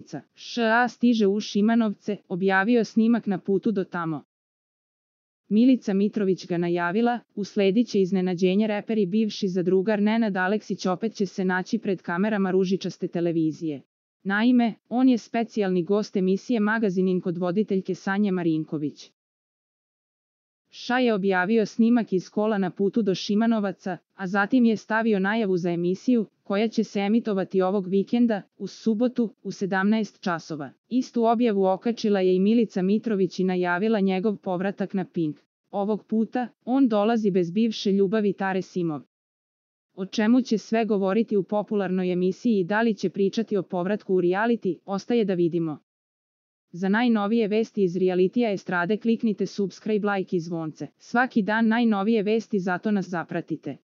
Milica š.a. stiže u Šimanovce, objavio snimak na putu do tamo. Milica Mitrović ga najavila, uslediće iznenađenje. Reper i bivši zadrugar Nenad Aleksić opet će se naći pred kamerama ružičaste televizije. Naime, on je specijalni gost emisije Magazinin kod voditeljke Sanje Marinković. š.a. je objavio snimak iz kola na putu do Šimanovaca, a zatim je stavio najavu za emisiju, koja će se emitovati ovog vikenda, u subotu, u 17 časova. Istu objavu okačila je i Milica Mitrović i najavila njegov povratak na Pink. Ovog puta, on dolazi bez bivše ljubavi Tare Simov. O čemu će sve govoriti u popularnoj emisiji i da li će pričati o povratku u reality, ostaje da vidimo. Za najnovije vesti iz realitija estrade kliknite subscribe, like i zvonce. Svaki dan najnovije vesti, zato nas zapratite.